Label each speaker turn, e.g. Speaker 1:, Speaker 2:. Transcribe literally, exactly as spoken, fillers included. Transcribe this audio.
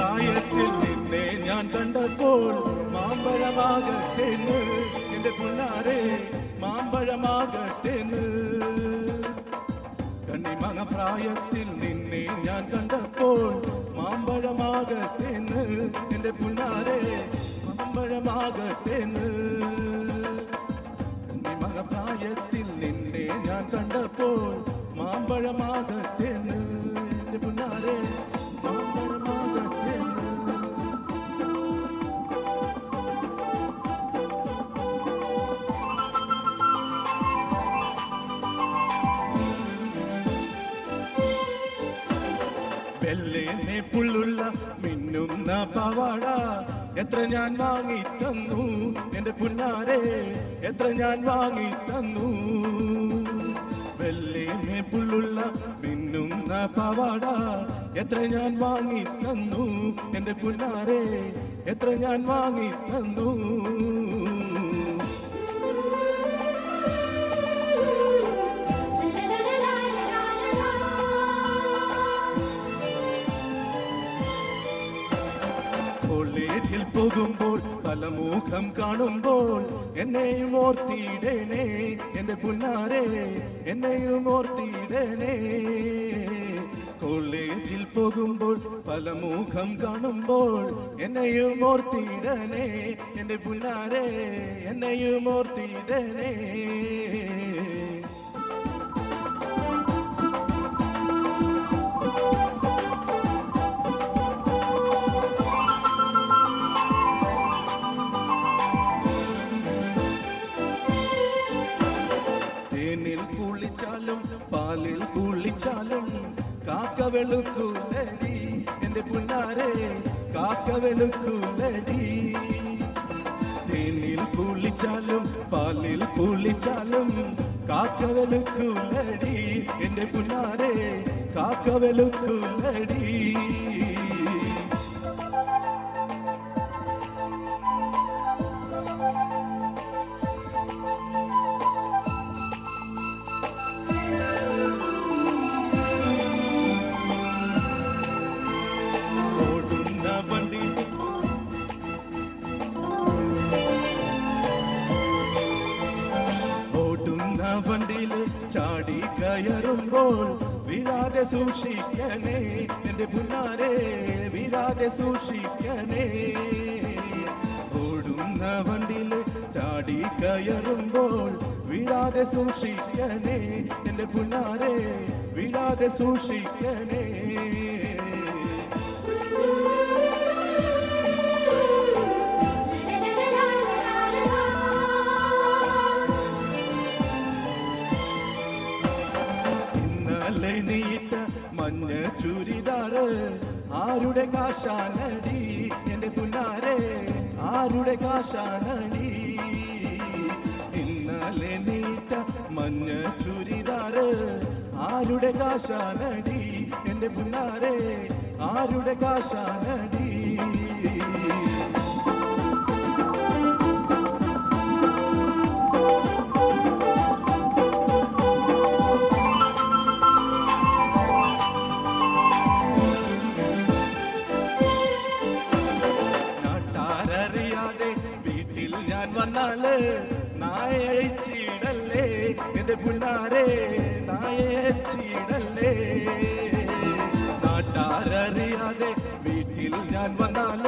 Speaker 1: പ്രായത്തിൽ നിന്നെ ഞാൻ കണ്ടപ്പോൾ മാമ്പഴമാകട്ടെന്ന് എന്റെ പുന്നാരെ മാമ്പഴമാകട്ടെന്ന് കണ്ണിമങ്ങ പ്രായത്തിൽ നിന്നെ ഞാൻ കണ്ടപ്പോൾ മാമ്പഴമാകട്ടെന്ന് എന്റെ പുന്നാരെ മാമ്പഴമാകട്ടെന്ന് കണ്ണിമങ്ങ പ്രായത്തിൽ നിന്നെ ഞാൻ കണ്ടപ്പോൾ മാമ്പഴമാകട്ടെന്ന് എന്റെ പുന്നാരെ മാമ്പഴമാകട്ടെന്ന് വെള്ളേനെ പുള്ളുള്ള മിന്നുന്ന പവാട എത്ര ഞാൻ വാങ്ങി തന്നു എന്റെ പുന്നാരെ എത്ര ഞാൻ വാങ്ങി തന്നു വെള്ളേനെ പുള്ളുള്ള മിന്നുന്ന പവാട എത്ര ഞാൻ വാങ്ങി തന്നു എന്റെ പുന്നാരെ എത്ര ഞാൻ വാങ്ങി തന്നു കോളേജിൽ പോകുമ്പോൾ പല മുഖം കാണുമ്പോൾ എന്നെയും ഓർത്തിടണേ എന്റെ പുന്നാരെ എന്നെയും ഓർത്തിടണേ കോളേജിൽ പോകുമ്പോൾ പല മുഖം കാണുമ്പോൾ എന്നെയും ഓർത്തിടണേ എന്റെ പുന്നാരെ എന്നെയും ഓർത്തിടണേ തേനിൽ കുളിച്ചാലും പാലിൽ കുളിച്ചാലും കാക്ക വെളുക്കൂലടി എന്റെ പുന്നാരെ കാക്ക വെളുക്കൂലടി തേനിൽ കുളിച്ചാലും പാലിൽ കുളിച്ചാലും കാക്ക വെളുക്കൂലടി എന്റെ പുന്നാരെ കാക്ക വെളുക്കൂലടി വണ്ടിയില് ചാടി കയറുമ്പോൾ വീഴാതെ സൂക്ഷിക്കണേ എന്റെ പുന്നാരെ വീഴാതെ സൂക്ഷിക്കണേ ഓടുന്ന വണ്ടിയില് ചാടി കയറുമ്പോൾ വീഴാതെ സൂക്ഷിക്കണേ എന്റെ പുന്നാരെ വീഴാതെ സൂക്ഷിക്കണേ നീട്ട മഞ്ഞ ചുരിദാറ് ആരുടെ കാശാനടി എന്റെ പുന്നാരെ ആരുടെ കാശാനടി ഇന്നലെ നീട്ട മഞ്ഞ ചുരിദാറ് ആരുടെ കാശാനടി എന്റെ പുന്നാരെ ആരുടെ കാശാനടി വീട്ടിൽ ഞാൻ വന്നാല് നായച്ചിടല്ലേ എന്റെ പുന്നാരെ നായച്ചിടല്ലേ നാട്ടാരറിയാതെ വീട്ടിൽ ഞാൻ വന്നാല്